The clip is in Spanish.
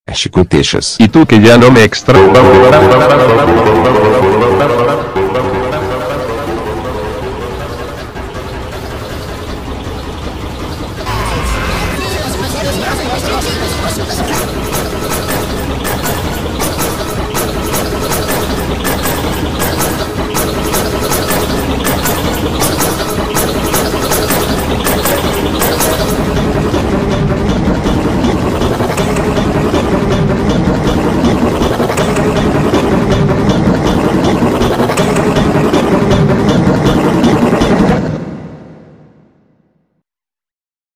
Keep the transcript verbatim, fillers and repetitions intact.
Chicotechas. Y tú que ya no me extra...